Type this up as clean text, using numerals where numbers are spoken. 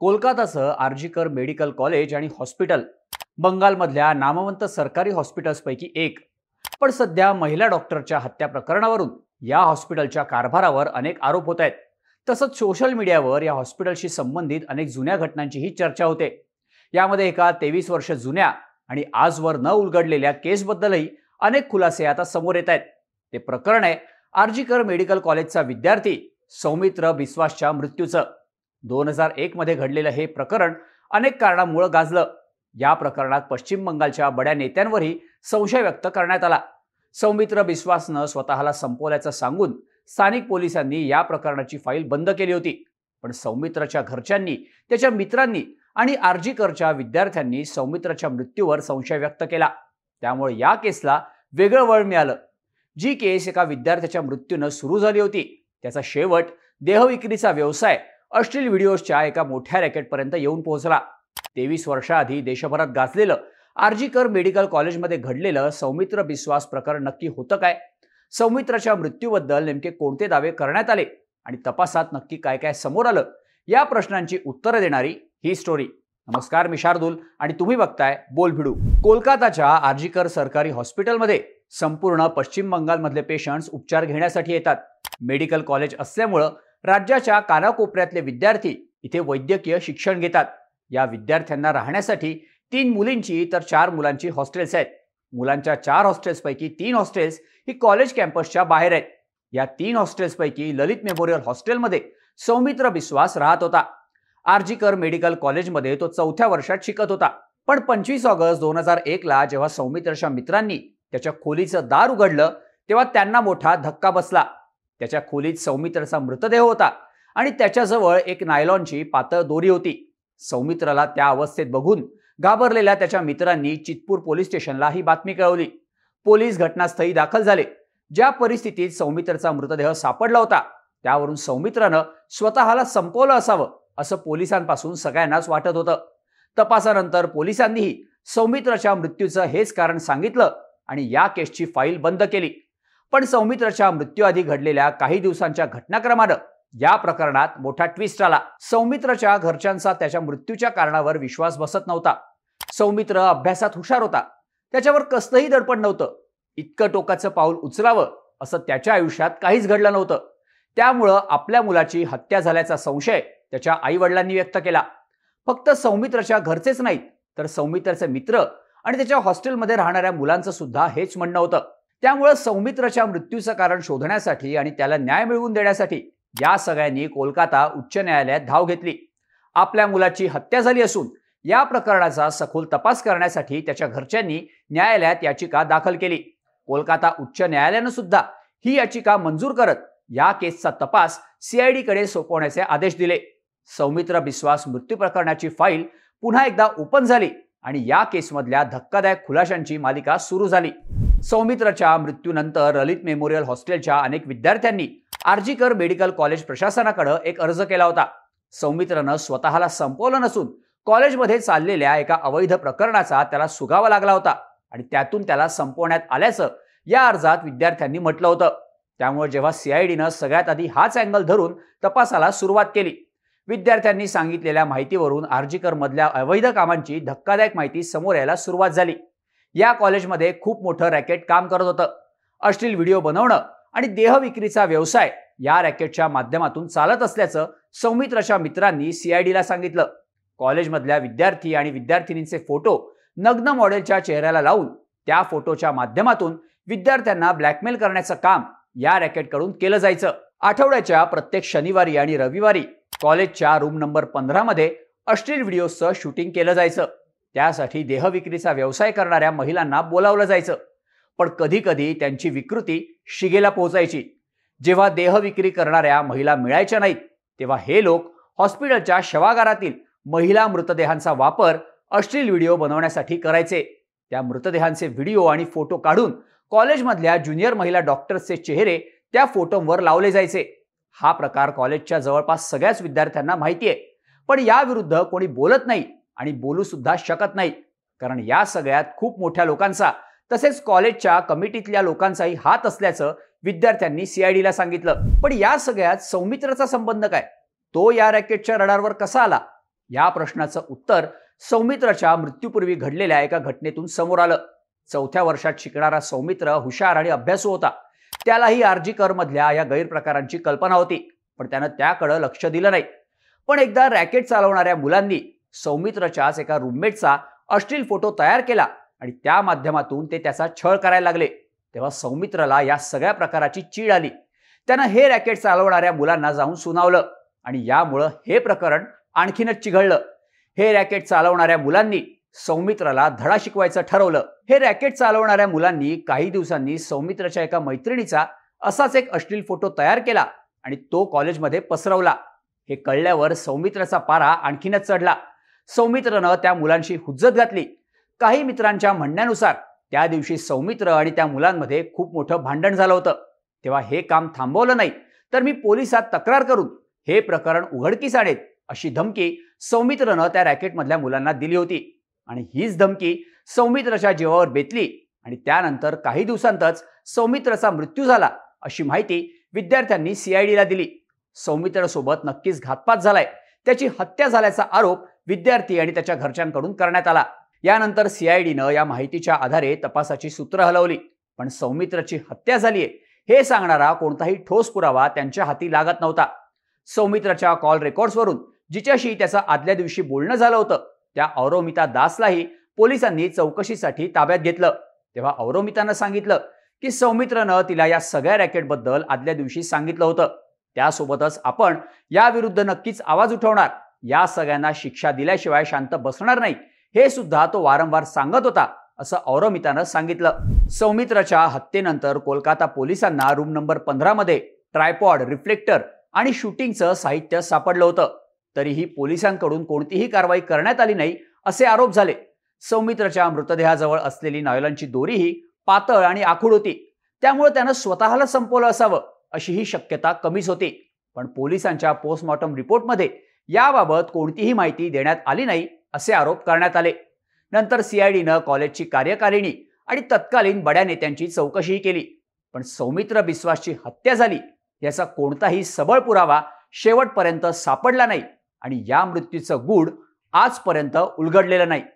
कोलकाताचं R G Kar medical college आणि hospital बंगालमधल्या नामवंत सरकारी हॉस्पिटल्सपैकी एक. पण सध्या महिला डॉक्टरच्या हत्या प्रकरणावरून या हॉस्पिटलच्या कारभारावर अनेक आरोप होत आहेत. तसंच सोशल मीडियावर या हॉस्पिटलशी संबंधित अनेक जुन्या घटनांचीही चर्चा होते. यामध्ये एका 23 वर्ष जुन्या आणि आजवर न उलगडलेल्या केसबद्दलही अनेक खुलासे आता समोर येत आहेत. ते प्रकरण आहे आर्जिकर मेडिकल कॉलेजचा विद्यार्थी सौमित्र बिस्वासच्या मृत्यूचं. 2001 मध्ये घडलेलं हे प्रकरण अनेक कारणांमुळे गाजलं. या प्रकरणात पश्चिम बंगालच्या बड्या नेत्यांवरही संशय व्यक्त करण्यात आला. सौमित्र बिस्वासनं स्वतःला संपवल्याचं सांगून स्थानिक पोलिसांनी या प्रकरणाची फाईल बंद केली होती. पण सौमित्रच्या घरच्यांनी, त्याच्या मित्रांनी आणि आर्जिकरच्या विद्यार्थ्यांनी सौमित्रच्या मृत्यूवर संशय व्यक्त केला. त्यामुळे या केसला वेगळं वळण मिळालं. जी केस एका विद्यार्थ्याच्या मृत्यूनं सुरू झाली होती, त्याचा शेवट देहविक्रीचा व्यवसाय, अश्लील व्हिडिओजच्या एका मोठ्या रॅकेटपर्यंत येऊन पोहोचला. 23 वर्षाआधी देशभरात गाजलेलं आर्जिकर मेडिकल कॉलेजमध्ये घडलेलं सौमित्र बिस्वास प्रकरण नक्की होतं काय? सौमित्रच्या मृत्यूबद्दल नेमके कोणते दावे करण्यात आले आणि तपासात नक्की काय काय समोर आलं? या प्रश्नांची उत्तरं देणारी ही स्टोरी. नमस्कार, मी शार्दूल आणि तुम्ही बघताय बोलभिडू. कोलकाताच्या आर्जिकर सरकारी हॉस्पिटलमध्ये संपूर्ण पश्चिम बंगालमधले पेशंट्स उपचार घेण्यासाठी येतात. मेडिकल कॉलेज असल्यामुळं राज्याच्या कानाकोपऱ्यातले विद्यार्थी इथे वैद्यकीय शिक्षण घेतात. या विद्यार्थ्यांना राहण्यासाठी 3 मुलींची तर 4 मुलांची हॉस्टेल्स आहेत. मुलांच्या 4 हॉस्टेल्सपैकी 3 हॉस्टेल्स ही कॉलेज कॅम्पसच्या बाहेर आहेत. या 3 हॉस्टेल्सपैकी ललित मेमोरियल हॉस्टेलमध्ये सौमित्र बिस्वास राहत होता. आर्जिकर मेडिकल कॉलेजमध्ये तो 4थ्या वर्षात शिकत होता. पण 25 ऑगस्ट 2001 ला जेव्हा सौमित्रच्या मित्रांनी त्याच्या खोलीचं दार उघडलं तेव्हा त्यांना मोठा धक्का बसला. त्याच्या खोलीत सौमित्रचा मृतदेह होता आणि त्याच्याजवळ एक नायलॉनची पातळ दोरी होती. सौमित्रला त्या अवस्थेत बघून घाबरलेल्या त्याच्या मित्रांनी चितपूर पोलीस स्टेशनला ही बातमी कळवली. पोलीस घटनास्थळी दाखल झाले. ज्या परिस्थितीत सौमित्रचा मृतदेह सापडला होता त्यावरून सौमित्रनं स्वतःला संपवलं असावं असं पोलिसांपासून सगळ्यांनाच वाटत होतं. तपासानंतर पोलिसांनीही सौमित्रच्या मृत्यूचं हेच कारण सांगितलं आणि या केसची फाईल बंद केली. पण सौमित्रच्या मृत्यूआधी घडलेल्या काही दिवसांच्या घटनाक्रमानं या प्रकरणात मोठा ट्विस्ट आला. सौमित्रच्या घरच्यांचा त्याच्या मृत्यूच्या कारणावर विश्वास बसत नव्हता. सौमित्र अभ्यासात हुशार होता. त्याच्यावर कसलंही दडपण नव्हतं. इतकं टोकाचं पाऊल उचलावं असं त्याच्या आयुष्यात काहीच घडलं नव्हतं. त्यामुळं आपल्या मुलाची हत्या झाल्याचा संशय त्याच्या आई-वडिलांनी व्यक्त केला. फक्त सौमित्रच्या घरचेच नाहीत तर सौमित्रचे मित्र आणि त्याच्या हॉस्टेलमध्ये राहणाऱ्या मुलांचं सुद्धा हेच म्हणणं होतं. त्यामुळं सौमित्रच्या मृत्यूचं कारण शोधण्यासाठी आणि त्याला न्याय मिळवून देण्यासाठी या सगळ्यांनी कोलकाता उच्च न्यायालयात धाव घेतली. आपल्या मुलाची हत्या झाली असून या प्रकरणाचा सखोल तपास करण्यासाठी त्याच्या घरच्यांनी न्यायालयात याचिका दाखल केली. कोलकाता उच्च न्यायालयानं सुद्धा ही याचिका मंजूर करत या केसचा तपास CID कडे सोपवण्याचे आदेश दिले. सौमित्र बिस्वास मृत्यू प्रकरणाची फाईल पुन्हा एकदा ओपन झाली आणि या केसमधल्या धक्कादायक खुलाशांची मालिका सुरू झाली. सौमित्रच्या मृत्यूनंतर ललित मेमोरियल हॉस्टेलच्या अनेक विद्यार्थ्यांनी आर्जिकर मेडिकल कॉलेज प्रशासनाकडे एक अर्ज केला होता. सौमित्रनं स्वतःला संपवलं नसून कॉलेजमध्ये चाललेल्या एका अवैध प्रकरणाचा त्याला सुगावा लागला होता आणि त्यातून त्याला संपवण्यात आल्याचं या अर्जात विद्यार्थ्यांनी म्हटलं होतं. त्यामुळे जेव्हा CIDनं सगळ्यात आधी हाच अँगल धरून तपासाला सुरुवात केली. विद्यार्थ्यांनी सांगितलेल्या माहितीवरून आर्जिकर मधल्या अवैध कामांची धक्कादायक माहिती समोर यायला सुरुवात झाली. या कॉलेजमध्ये खूप मोठं रॅकेट काम करत होतं. अश्लील व्हिडिओ बनवणं आणि देहविक्रीचा व्यवसाय या रॅकेटच्या माध्यमातून चालत असल्याचं सौमित्रच्या मित्रांनी CIDला सांगितलं. कॉलेजमधल्या विद्यार्थी आणि विद्यार्थिनींचे फोटो नग्न मॉडेलच्या चेहऱ्याला लावून त्या फोटोच्या माध्यमातून विद्यार्थ्यांना ब्लॅकमेल करण्याचं काम या रॅकेटकडून केलं जायचं. आठवड्याच्या प्रत्येक शनिवारी आणि रविवारी कॉलेजच्या रूम नंबर 15 मध्ये अश्लील व्हिडिओजचं शूटिंग केलं जायचं. त्यासाठी देहविक्रीचा व्यवसाय करणाऱ्या महिलांना बोलावलं जायचं. पण कधी कधी त्यांची विकृती शिगेला पोहोचायची. जेव्हा देहविक्री करणाऱ्या महिला मिळायच्या नाहीत तेव्हा हे लोक हॉस्पिटलच्या शवागारातील महिला मृतदेहांचा वापर अश्लील व्हिडिओ बनवण्यासाठी करायचे. त्या मृतदेहांचे व्हिडिओ आणि फोटो काढून कॉलेजमधल्या ज्युनियर महिला डॉक्टर्सचे चेहरे त्या फोटोंवर लावले जायचे. हा प्रकार कॉलेजच्या जवळपास सगळ्याच विद्यार्थ्यांना माहिती आहे. पण याविरुद्ध कोणी बोलत नाही आणि बोलू सुद्धा शकत नाही. कारण या सगळ्यात खूप मोठ्या लोकांचा तसेच कॉलेजच्या कमिटीतल्या लोकांचाही हात असल्याचं विद्यार्थ्यांनी CIDला सांगितलं. पण या सगळ्यात सौमित्रचा संबंध काय? तो या रॅकेटच्या रडारवर कसा आला? या प्रश्नाचं उत्तर सौमित्रच्या मृत्यूपूर्वी घडलेल्या एका घटनेतून समोर आलं. 4थ्या वर्षात शिकणारा सौमित्र हुशार आणि अभ्यासू होता. त्यालाही आर्जीकर मधल्या या गैरप्रकारांची कल्पना होती, पण त्यानं त्याकडे लक्ष दिलं नाही. पण एकदा रॅकेट चालवणाऱ्या मुलांनी सौमित्रच्याच एका रूममेटचा अश्लील फोटो तयार केला आणि त्या माध्यमातून ते त्याचा छळ करायला लागले. तेव्हा सौमित्रला या सगळ्या प्रकाराची चीड आली. त्यानं हे रॅकेट चालवणाऱ्या मुलांना जाऊन सुनावलं आणि यामुळं हे प्रकरण आणखीनच चिघळलं. हे रॅकेट चालवणाऱ्या मुलांनी सौमित्रला धडा शिकवायचं ठरवलं. हे रॅकेट चालवणाऱ्या मुलांनी काही दिवसांनी सौमित्रच्या एका मैत्रिणीचा असाच एक अश्लील फोटो तयार केला आणि तो कॉलेजमध्ये पसरवला. हे कळल्यावर सौमित्रचा पारा आणखीनच चढला. सौमित्रनं त्या मुलांशी हुज्जत घातली. काही मित्रांच्या म्हणण्यानुसार त्या दिवशी सौमित्र आणि त्या मुलांमध्ये खूप मोठं भांडण झालं होतं. तेव्हा हे काम थांबवलं नाही तर मी पोलिसात तक्रार करून हे प्रकरण उघडकीस आणेन अशी धमकी सौमित्रनं त्या रॅकेटमधल्या मुलांना दिली होती. आणि हीच धमकी सौमित्रच्या जीवावर बेतली आणि त्यानंतर काही दिवसांतच सौमित्रचा मृत्यू झाला अशी माहिती विद्यार्थ्यांनी CIDला दिली. सौमित्रसोबत नक्कीच घातपात झालाय, त्याची हत्या झाल्याचा आरोप विद्यार्थी आणि त्याच्या घरच्यांकडून करण्यात आला. यानंतर CIDनं या माहितीच्या आधारे तपासाची सूत्र हलवली, पण सौमित्रची हत्या झालीये हे सांगणारा कोणताही ठोस पुरावा त्यांच्या हाती लागत नव्हता. सौमित्रच्या कॉल रेकॉर्ड्सवरून जिच्याशी त्याचं आदल्या दिवशी बोलणं झालं होतं त्या औरोमिता दासलाही पोलिसांनी चौकशीसाठी ताब्यात घेतलं. तेव्हा औरोमितानं सांगितलं की सौमित्रनं तिला या सगळ्या रॅकेटबद्दल आदल्या दिवशी सांगितलं होतं. त्यासोबतच आपण याविरुद्ध नक्कीच आवाज उठवणार, या सगळ्यांना शिक्षा दिल्याशिवाय शांत बसणार नाही हे सुद्धा तो वारंवार सांगत होता असं औरोमितानं सांगितलं. सौमित्रच्या हत्येनंतर कोलकाता पोलिसांना रूम नंबर 15 मध्ये ट्रायपॉड, रिफ्लेक्टर आणि शूटिंगचं साहित्य सापडलं होतं. तरीही पोलिसांकडून कोणतीही कारवाई करण्यात आली नाही असे आरोप झाले. सौमित्रच्या मृतदेहाजवळ असलेली नायलॉनची दोरीही पातळ आणि आखूड होती, त्यामुळे त्यानं स्वतःला संपवलं असावं अशी ही शक्यता कमीच होती. पण पोलिसांच्या पोस्टमॉर्टम रिपोर्टमध्ये याबाबत कोणतीही माहिती देण्यात आली नाही असे आरोप करण्यात आले. नंतर CIDनं कॉलेजची कार्यकारिणी आणि तत्कालीन बड्या नेत्यांची चौकशीही केली, पण सौमित्र बिस्वासची हत्या झाली याचा कोणताही सबळ पुरावा शेवटपर्यंत सापडला नाही आणि या मृत्यूचं गूढ आजपर्यंत उलगडलेलं नाही.